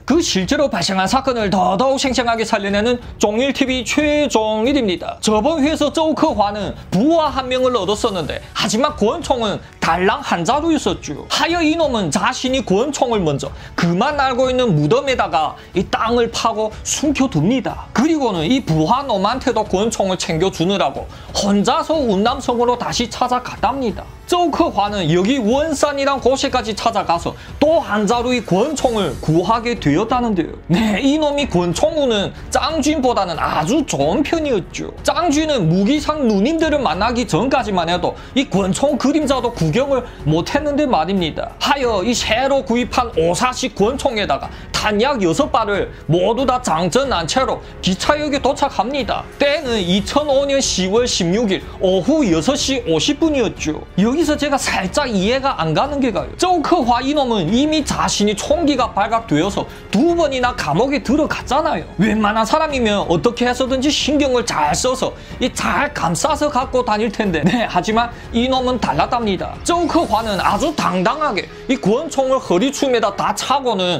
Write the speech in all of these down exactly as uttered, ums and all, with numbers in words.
그 실제로 발생한 사건을 더더욱 생생하게 살려내는 종일티비 최종일입니다. 저번 회에서 조크화는 부하 한 명을 얻었었는데 하지만 권총은 달랑 한 자루였었죠. 하여 이놈은 자신이 권총을 먼저 그만 알고 있는 무덤에다가 이 땅을 파고 숨겨둡니다. 그리고는 이 부하놈한테도 권총을 챙겨주느라고 혼자서 운남성으로 다시 찾아갔답니다. 조크화는 여기 원산이란 곳에까지 찾아가서 또 한 자루의 권총을 구하게 되었다는데요. 네, 이놈이 권총우는 짱쥐보다는 아주 좋은 편이었죠. 짱쥐는 무기상 누님들을 만나기 전까지만 해도 이 권총 그림자도 구경을 못했는데 말입니다. 하여 이 새로 구입한 오사식 권총에다가 탄약 여섯 발을 모두 다 장전한 채로 기차역에 도착합니다. 때는 이천오 년 시월 십육일 오후 여섯 시 오십 분이었죠. 여기서 제가 살짝 이해가 안 가는 게 가요. 조크화 이놈은 이미 자신이 총기가 발각되어서 두 번이나 감옥에 들어갔잖아요. 웬만한 사람이면 어떻게 해서든지 신경을 잘 써서 이 잘 감싸서 갖고 다닐 텐데 네, 하지만 이놈은 달랐답니다. 조크화는 아주 당당하게 이 권총을 허리춤에다 다 차고는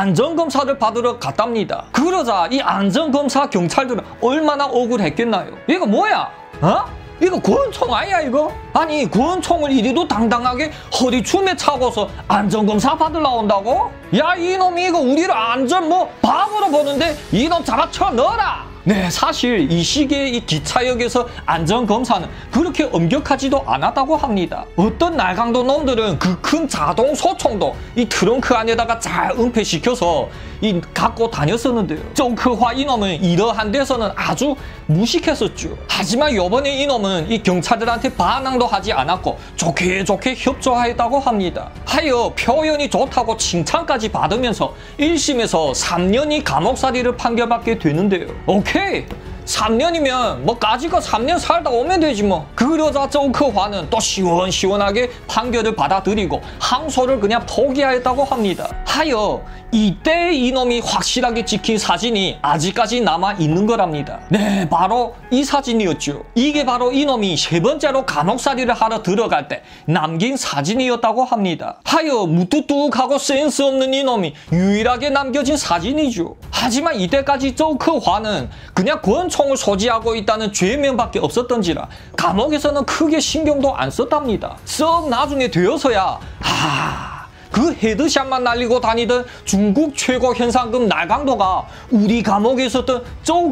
안전검사를 받으러 갔답니다. 그러자 이 안전검사 경찰들은 얼마나 억울했겠나요. 이거 뭐야? 어? 이거 권총 아니야 이거? 아니 권총을 이리도 당당하게 허리춤에 차고서 안전검사 받으러 온다고? 야 이놈이 이거 우리를 안전 뭐 바보로 보는데 이놈 잡아쳐 넣어라! 네, 사실 이 시기에 이 기차역에서 안전검사는 그렇게 엄격하지도 않았다고 합니다. 어떤 날강도 놈들은 그 큰 자동 소총도 이 트렁크 안에다가 잘 은폐시켜서 이 갖고 다녔었는데요. 조크화 이놈은 이러한 데서는 아주 무식했었죠. 하지만 요번에 이놈은 이 경찰들한테 반항도 하지 않았고 좋게 좋게 협조하였다고 합니다. 하여 표현이 좋다고 칭찬까지 받으면서 일 심에서 삼 년이 감옥살이를 판결받게 되는데요. 오케이! 삼 년이면 뭐 까짓거 삼 년 살다 오면 되지 뭐. 그러자 조크화는 또 시원시원하게 판결을 받아들이고 항소를 그냥 포기하였다고 합니다. 하여 이때 이놈이 확실하게 찍힌 사진이 아직까지 남아있는 거랍니다. 네, 바로 이 사진이었죠. 이게 바로 이놈이 세 번째로 감옥살이를 하러 들어갈 때 남긴 사진이었다고 합니다. 하여 무뚝뚝하고 센스 없는 이놈이 유일하게 남겨진 사진이죠. 하지만 이때까지 조크화는 그냥 권총을 소지하고 있다는 죄명밖에 없었던지라 감옥에서는 크게 신경도 안 썼답니다. 썩 나중에 되어서야 아... 그 헤드샷만 날리고 다니던 중국 최고 현상금 날강도가 우리 감옥에 있었던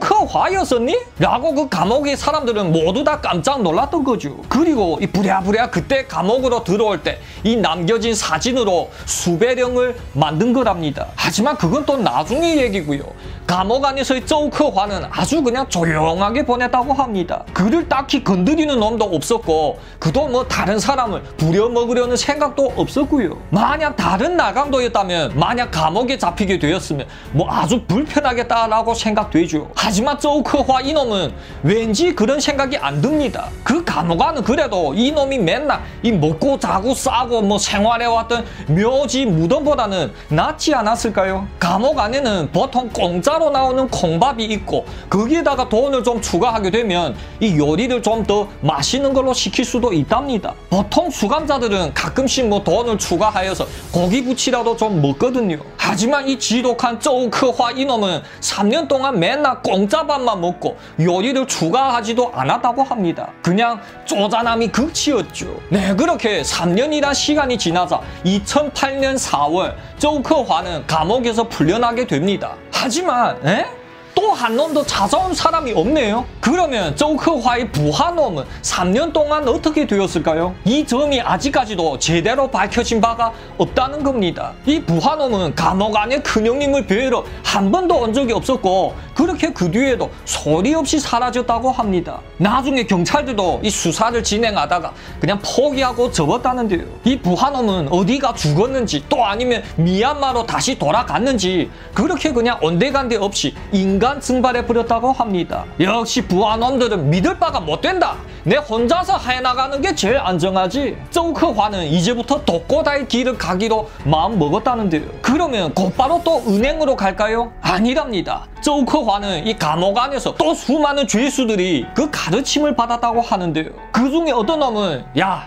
조크화였었니? 라고 그 감옥의 사람들은 모두 다 깜짝 놀랐던 거죠. 그리고 이 부랴부랴 그때 감옥으로 들어올 때 이 남겨진 사진으로 수배령을 만든 거랍니다. 하지만 그건 또 나중의 얘기고요. 감옥 안에서의 조크화는 아주 그냥 조용하게 보냈다고 합니다. 그를 딱히 건드리는 놈도 없었고 그도 뭐 다른 사람을 부려먹으려는 생각도 없었고요. 만약 다른 날강도였다면 만약 감옥에 잡히게 되었으면 뭐 아주 불편하겠다라고 생각되죠. 하지만 조크화 이놈은 왠지 그런 생각이 안 듭니다. 그 감옥 안은 그래도 이놈이 맨날 이 먹고 자고 싸고 뭐 생활해왔던 묘지 무덤보다는 낫지 않았을까요? 감옥 안에는 보통 공짜로 나오는 콩밥이 있고 거기에다가 돈을 좀 추가하게 되면 이 요리를 좀 더 맛있는 걸로 시킬 수도 있답니다. 보통 수감자들은 가끔씩 뭐 돈을 추가하여서 고기 부치라도 좀 먹거든요. 하지만 이 지독한 조크화 이놈은 삼 년 동안 맨날 공짜밥만 먹고 요리를 추가하지도 않았다고 합니다. 그냥 쪼잔함이 극치였죠. 네, 그렇게 삼 년이란 시간이 지나자 이천팔 년 사월 조크화는 감옥에서 풀려나게 됩니다. 하지만 에? 또 한 놈도 찾아온 사람이 없네요. 그러면 조크화의 부하놈은 삼 년 동안 어떻게 되었을까요? 이 점이 아직까지도 제대로 밝혀진 바가 없다는 겁니다. 이 부하놈은 감옥 안에 큰형님을 뵈러 한 번도 온 적이 없었고 그렇게 그 뒤에도 소리 없이 사라졌다고 합니다. 나중에 경찰들도 이 수사를 진행하다가 그냥 포기하고 접었다는데요. 이 부하놈은 어디가 죽었는지 또 아니면 미얀마로 다시 돌아갔는지 그렇게 그냥 온데간데 없이 인간 증발해버렸다고 합니다. 역시 부하놈들은 믿을 바가 못 된다. 내 혼자서 해나가는 게 제일 안정하지. 조크화는 이제부터 독고다의 길을 가기로 마음 먹었다는데요. 그러면 곧바로 또 은행으로 갈까요? 아니랍니다. 조크화는 이 감옥 안에서 또 수많은 죄수들이 그 가르침을 받았다고 하는데요. 그 중에 어떤 놈은 야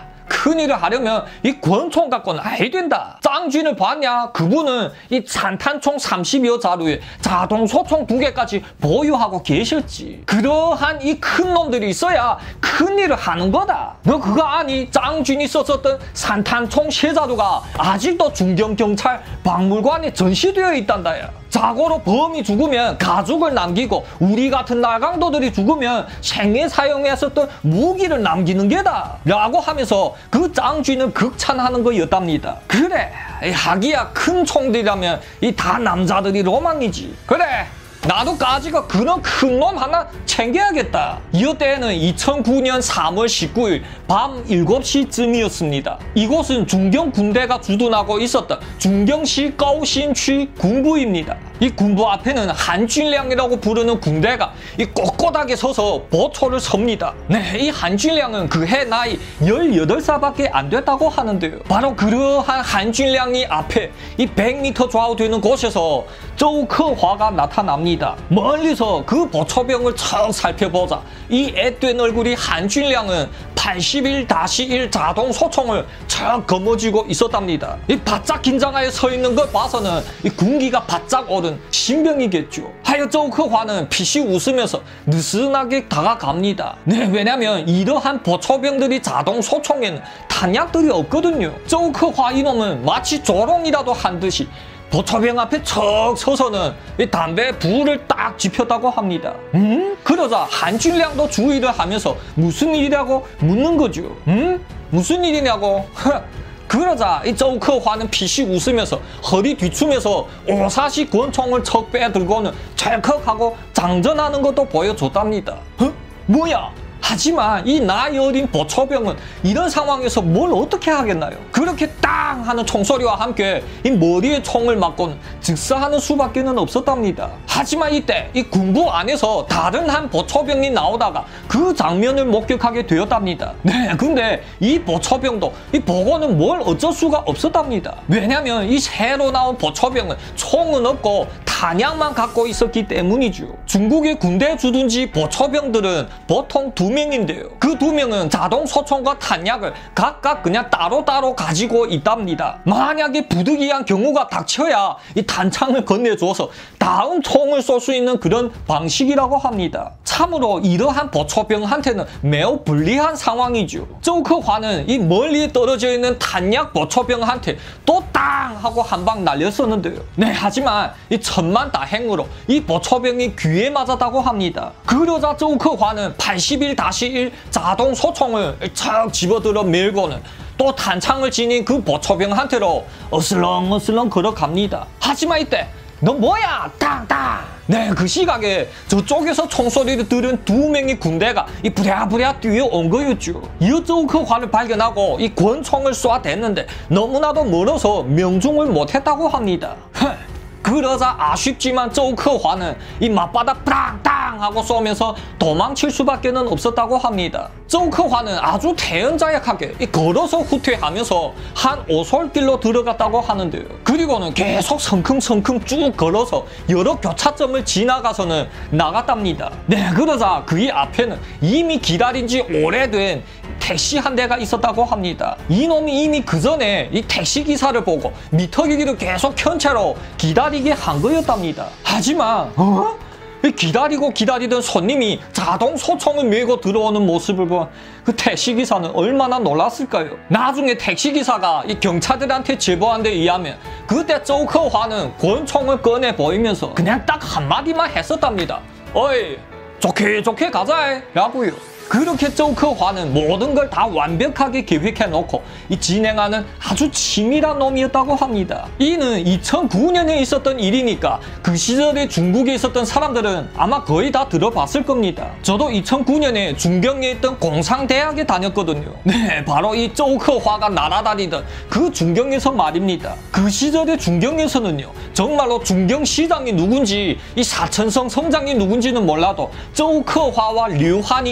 큰일을 하려면 이 권총 갖고는 아이 된다. 짱쥐를 봤냐? 그분은 이 산탄총 삼십여 자루에 자동소총 두 개까지 보유하고 계셨지. 그러한 이 큰 놈들이 있어야 큰일을 하는 거다. 너 그거 아니? 짱쥐이 썼었던 산탄총 세 자루가 아직도 중경경찰 박물관에 전시되어 있단다야. 자고로 범이 죽으면 가죽을 남기고 우리 같은 날강도들이 죽으면 생애 사용했었던 무기를 남기는 게다 라고 하면서 그 짱쥐는 극찬하는 거였답니다. 그래, 하기야 큰 총들이라면 이 다 남자들이 로망이지. 그래, 나도 까지가 그런 큰 놈 하나 챙겨야겠다. 이때에는 이천구 년 삼월 십구일 밤 일곱 시쯤이었습니다. 이곳은 중경 군대가 주둔하고 있었던 중경시 꺼우신区군부입니다. 이 군부 앞에는 한준량이라고 부르는 군대가 이 꼿꼿하게 서서 보초를 섭니다. 네, 이 한준량은 그해 나이 열여덟 살밖에 안 됐다고 하는데요. 바로 그러한 한준량이 앞에 이 백 미터 좌우되는 곳에서 조크화가 나타납니다. 멀리서 그 보초병을 척 살펴보자 이 앳된 얼굴이 한준량은 팔십일 일 자동 소총을 척 거머쥐고 있었답니다. 이 바짝 긴장하여 서 있는 걸 봐서는 이 군기가 바짝 오른 신병이겠죠. 하여 조크화는 피시 웃으면서 느슨하게 다가갑니다. 네, 왜냐면 이러한 보초병들이 자동 소총에는 탄약들이 없거든요. 조크화 이놈은 마치 조롱이라도 한 듯이 보초병 앞에 척 서서는 이 담배 불을 딱 지폈다고 합니다. 음? 그러자 한준량도 주의를 하면서 무슨 일이라고 묻는 거죠. 음? 무슨 일이냐고? 그러자 이 조크화는 피식 웃으면서 허리 뒤춤에서 오사시 권총을 척 빼들고는 찰컥하고 장전하는 것도 보여줬답니다. 어? 뭐야? 하지만 이 나이 어린 보초병은 이런 상황에서 뭘 어떻게 하겠나요? 그렇게 땅 하는 총소리와 함께 이 머리에 총을 맞고는 즉사하는 수밖에는 없었답니다. 하지만 이때 이 군부 안에서 다른 한 보초병이 나오다가 그 장면을 목격하게 되었답니다. 네, 근데 이 보초병도 이 보고는 뭘 어쩔 수가 없었답니다. 왜냐면 이 새로 나온 보초병은 총은 없고 탄약만 갖고 있었기 때문이죠. 중국의 군대 주둔지 보초병들은 보통 두 명인데요. 그 두 명은 자동 소총과 탄약을 각각 그냥 따로따로 가지고 있답니다. 만약에 부득이한 경우가 닥쳐야 이 단창을 건네줘서 다음 총을 쏠 수 있는 그런 방식이라고 합니다. 참으로 이러한 보초병한테는 매우 불리한 상황이죠. 조크화는 이 멀리 떨어져 있는 탄약 보초병한테 또 땅 하고 한 방 날렸었는데요. 네, 하지만 이 천만다행으로 이 보초병이 귀에 맞았다고 합니다. 그러자 조크화는 팔십일 일 자동 소총을 척 집어들어 밀고는 또 탄창을 지닌 그 보초병한테로 어슬렁어슬렁 걸어갑니다. 하지만 이때 너 뭐야? 땅땅! 네, 그 시각에 저쪽에서 총소리를 들은 두 명의 군대가 이 부랴부랴 뛰어온 거였죠. 이조크화를 발견하고 이 권총을 쏴댔는데 너무나도 멀어서 명중을 못했다고 합니다. 그러자 아쉽지만 조크화는 이 맞바닥 땅땅 하고 쏘면서 도망칠 수밖에는 없었다고 합니다. 조크화는 아주 태연자약하게 이 걸어서 후퇴하면서 한 오솔길로 들어갔다고 하는데요. 그리고는 계속 성큼성큼 쭉 걸어서 여러 교차점을 지나가서는 나갔답니다. 네, 그러자 그의 앞에는 이미 기다린 지 오래된 택시 한 대가 있었다고 합니다. 이놈이 이미 그 전에 이 택시기사를 보고 미터기기를 계속 켠 채로 기다리게 한 거였답니다. 하지만 어? 기다리고 기다리던 손님이 자동 소총을 메고 들어오는 모습을 본 그 택시기사는 얼마나 놀랐을까요? 나중에 택시기사가 이 경찰들한테 제보한 데 의하면 그때 조크화는 권총을 꺼내 보이면서 그냥 딱 한마디만 했었답니다. 어이, 좋게 좋게 가자 라고요. 그렇게 조크화는 모든 걸 다 완벽하게 계획해놓고 이 진행하는 아주 치밀한 놈이었다고 합니다. 이는 이천구 년에 있었던 일이니까 그 시절에 중국에 있었던 사람들은 아마 거의 다 들어봤을 겁니다. 저도 이천구 년에 중경에 있던 공상대학에 다녔거든요. 네, 바로 이 조크화가 날아다니던 그 중경에서 말입니다. 그 시절의 중경에서는요, 정말로 중경시장이 누군지 이 사천성 성장이 누군지는 몰라도 조크화와 류환이 이름은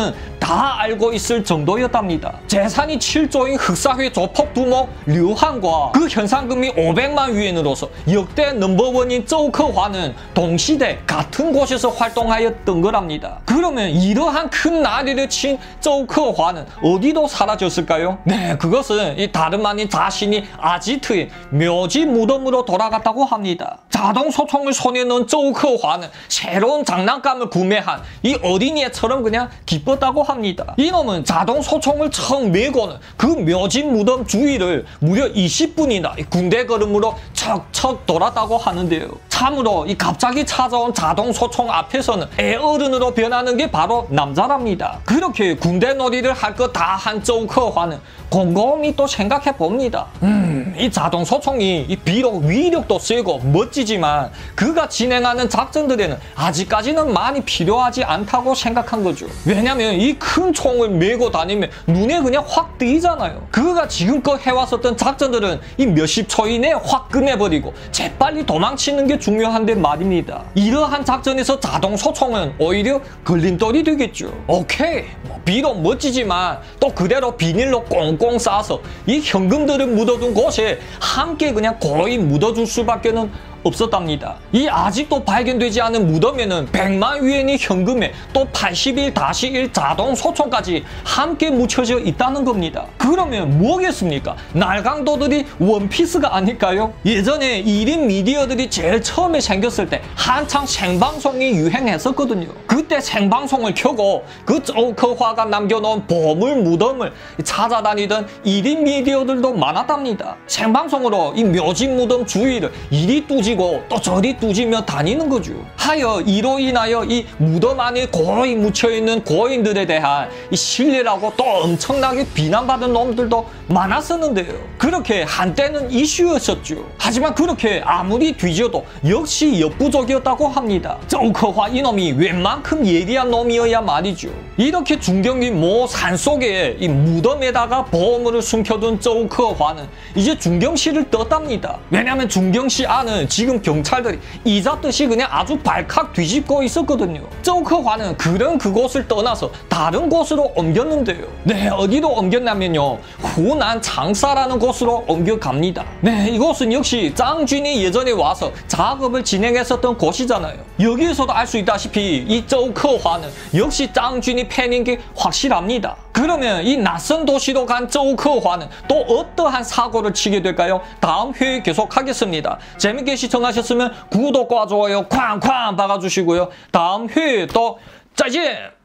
사람은 다 알고 있을 정도였답니다. 재산이 칠조인 흑사회 조폭 두목 류한과 그 현상금이 오백만 위엔으로서 역대 넘버원인 저우커화는 동시대 같은 곳에서 활동하였던 거랍니다. 그러면 이러한 큰 나리를 친 저우커화는 어디로 사라졌을까요? 네, 그것은 이 다름 아닌 자신이 아지트인 묘지 무덤으로 돌아갔다고 합니다. 자동 소총을 손에 넣은 저우커화는 새로운 장난감을 구매한 이 어린이처럼 그냥 기뻤다고 합니다. 이놈은 자동 소총을 처음 메고는 그 묘지 무덤 주위를 무려 이십 분이나 군대 걸음으로 척척 돌았다고 하는데요. 참으로 이 갑자기 찾아온 자동 소총 앞에서는 애어른으로 변하는 게 바로 남자랍니다. 그렇게 군대 놀이를 할 것 다 한 저우커화는 곰곰이 또 생각해 봅니다. 음, 이 자동 소총이 이 비록 위력도 세고 멋지지만 그가 진행하는 작전들에는 아직까지는 많이 필요하지 않다고 생각한 거죠. 왜냐면 이 큰 총을 메고 다니면 눈에 그냥 확 띄잖아요. 그가 지금껏 해왔었던 작전들은 이 몇십 초 이내에 확 끝내버리고 재빨리 도망치는 게 중요한데 말입니다. 이러한 작전에서 자동 소총은 오히려 걸림돌이 되겠죠. 오케이, 뭐 비록 멋지지만 또 그대로 비닐로 꽁꽁 싸서 이 현금들을 묻어둔 곳에 함께 그냥 고이 묻어줄 수밖에는 없었답니다. 이 아직도 발견되지 않은 무덤에는 백만 위엔의 현금에 또 팔십일 일 자동 소총까지 함께 묻혀져 있다는 겁니다. 그러면 뭐겠습니까? 날강도들이 원피스가 아닐까요? 예전에 일 인 미디어들이 제일 처음에 생겼을 때 한창 생방송이 유행했었거든요. 그때 생방송을 켜고 그 저우커화가 남겨놓은 보물 무덤을 찾아다니던 일 인 미디어들도 많았답니다. 생방송으로 이 묘지 무덤 주위를 이리 뚜지고 또 저리 뚜지며 다니는 거죠. 하여 이로 인하여 이 무덤 안에 고이 묻혀있는 고인들에 대한 이 신뢰라고 또 엄청나게 비난받은 놈들도 많았었는데요. 그렇게 한때는 이슈였었죠. 하지만 그렇게 아무리 뒤져도 역시 역부족이었다고 합니다. 저우커화 이놈이 웬만큼 예리한 놈이어야 말이죠. 이렇게 중경기 모 산속에 이 무덤에다가 보물을 숨겨둔 저우커화는 이제 중경시를 떴답니다. 왜냐하면 중경시 안은 지금 경찰들이 이자듯이 그냥 아주 발칵 뒤집고 있었거든요. 저우커화는 그런 그곳을 떠나서 다른 곳으로 옮겼는데요. 네, 어디로 옮겼냐면요, 후난 장사라는 곳으로 옮겨갑니다. 네, 이곳은 역시 짱준이 예전에 와서 작업을 진행했었던 곳이잖아요. 여기에서도 알 수 있다시피 이 저우커화는 역시 짱준이 팬인 게 확실합니다. 그러면 이 낯선 도시로 간 저우커화는 또 어떠한 사고를 치게 될까요? 다음 회에 계속하겠습니다. 재밌게 시청하셨으면 구독과 좋아요 쾅쾅 박아주시고요. 다음 회에 또 짜잔!